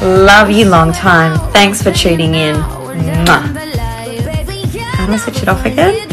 Love you long time. Thanks for tuning in. Mwah. How do I switch it off again?